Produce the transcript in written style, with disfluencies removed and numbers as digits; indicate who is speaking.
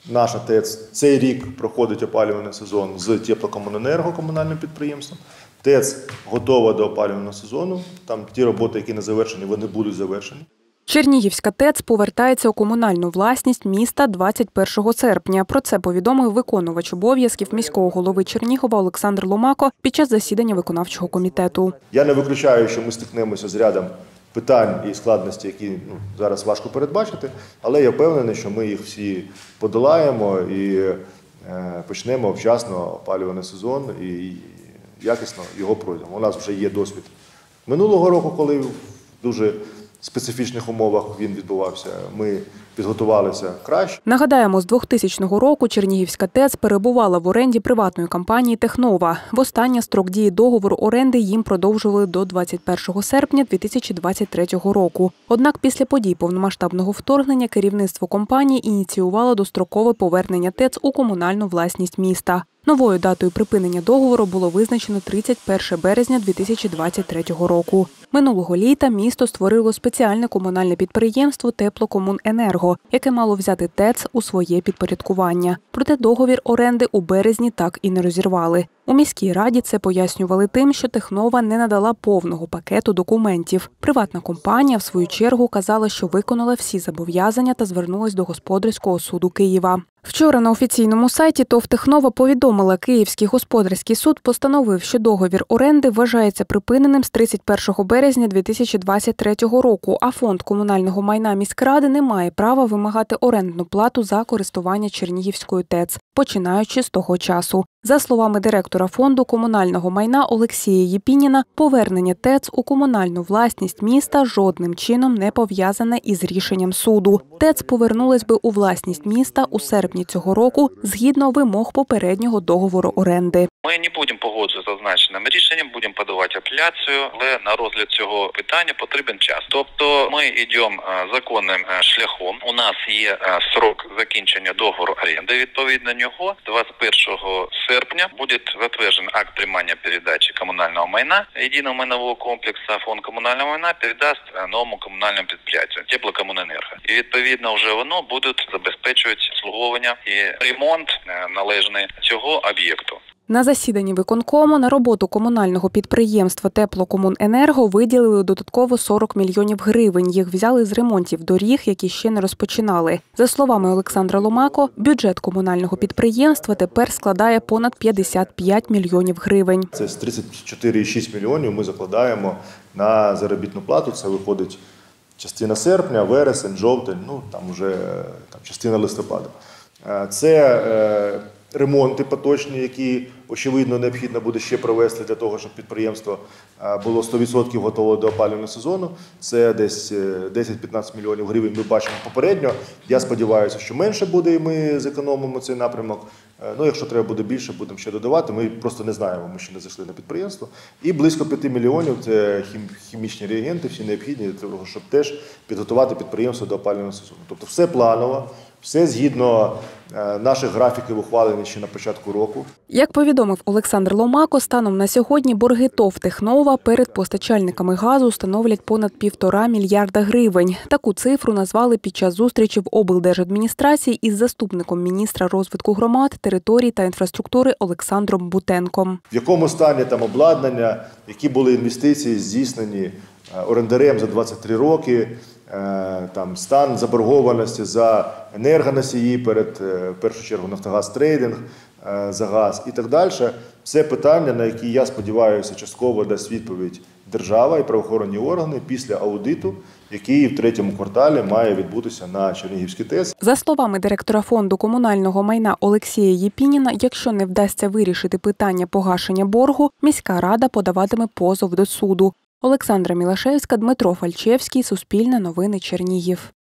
Speaker 1: Наша ТЕЦ цей рік проходить опалювальний сезон з Теплокомуненерго, комунальним підприємством. ТЕЦ готова до опалювального сезону. Там ті роботи, які не завершені, вони будуть завершені.
Speaker 2: Чернігівська ТЕЦ повертається у комунальну власність міста 21 серпня. Про це повідомив виконувач обов'язків міського голови Чернігова Олександр Ломако під час засідання виконавчого комітету.
Speaker 1: Я не виключаю, що ми стикнемося з рядом питань і складностей, які зараз важко передбачити, але я впевнений, що ми їх всі подолаємо і почнемо вчасно опалювальний сезон і якісно його пройдемо. У нас вже є досвід минулого року, коли в дуже специфічних умовах він відбувався. Ми підготувалися краще.
Speaker 2: Нагадаємо, з 2000 року Чернігівська ТЕЦ перебувала в оренді приватної компанії «Технова». Востаннє строк дії договору оренди їм продовжували до 21 серпня 2023 року. Однак після подій повномасштабного вторгнення керівництво компанії ініціювало дострокове повернення ТЕЦ у комунальну власність міста. Новою датою припинення договору було визначено 31 березня 2023 року. Минулого літа місто створило спеціальне комунальне підприємство «Теплокомуненерго», яке мало взяти ТЕЦ у своє підпорядкування. Проте договір оренди у березні так і не розірвали. У міській раді це пояснювали тим, що «Технова» не надала повного пакету документів. Приватна компанія, в свою чергу, казала, що виконала всі зобов'язання та звернулась до Господарського суду Києва. Вчора на офіційному сайті ТОВ «Технова» повідомила, Київський господарський суд постановив, що договір оренди вважається припиненим з 31 березня 2023 року, а фонд комунального майна міськради не має права вимагати орендну плату за користування Чернігівською ТЕЦ, починаючи з того часу. За словами директора фонду комунального майна Олексія Єпініна, повернення ТЕЦ у комунальну власність міста жодним чином не пов'язане із рішенням суду. ТЕЦ повернулась би у власність міста у серпні цього року згідно вимог попереднього договору оренди.
Speaker 3: Ми не будемо погоджуватися з зазначеним рішенням, будемо подавати апеляцію, але на розгляд цього питання потрібен час. Тобто ми йдемо законним шляхом. У нас є срок закінчення договору оренди. Відповідно нього 21 серпня буде затверджений акт приймання передачі комунального майна єдиного майнового комплексу. Фонд комунального майна передасть новому комунальному підприємству Теплокомуненерго. І відповідно вже воно буде забезпечувати обслуговування і ремонт належний цього об'єкту.
Speaker 2: На засіданні виконкому на роботу комунального підприємства «Теплокомуненерго» виділили додатково 40 мільйонів гривень. Їх взяли з ремонтів доріг, які ще не розпочинали. За словами Олександра Ломако, бюджет комунального підприємства тепер складає понад 55 мільйонів гривень.
Speaker 1: Це з 34,6 мільйонів ми закладаємо на заробітну плату. Це виходить частина серпня, вересень, жовтень, там вже частина листопада. Це ремонти поточні, які, очевидно, необхідно буде ще провести для того, щоб підприємство було 100% готове до опалювального сезону. Це десь 10-15 мільйонів гривень ми бачимо попередньо. Я сподіваюся, що менше буде і ми зекономимо цей напрямок. Якщо треба буде більше, будемо ще додавати. Ми просто не знаємо, ми ще не зайшли на підприємство. І близько 5 мільйонів – це хімічні реагенти, всі необхідні для того, щоб теж підготувати підприємство до опалювального сезону. Тобто все планово. Все згідно наших графіків, ухвалені ще на початку року.
Speaker 2: Як повідомив Олександр Ломако, станом на сьогодні борги ТОВ «Технова» перед постачальниками газу становлять понад 1,5 мільярда гривень. Таку цифру назвали під час зустрічі в облдержадміністрації із заступником міністра розвитку громад, територій та інфраструктури Олександром Бутенком.
Speaker 1: В якому стані там обладнання, які були інвестиції здійснені орендарем за 23 роки, стан заборгованості за енергоносії перед, в першу чергу, Нафтогаз Трейдинг за газ і так далі. Це питання, на які, я сподіваюся, частково дасть відповідь держава і правоохоронні органи після аудиту, який в третьому кварталі має відбутися на Чернігівській ТЕЦ.
Speaker 2: За словами директора фонду комунального майна Олексія Єпініна, якщо не вдасться вирішити питання погашення боргу, міська рада подаватиме позов до суду. Олександра Мілашевська, Дмитро Фальчевський, Суспільне новини, Чернігів.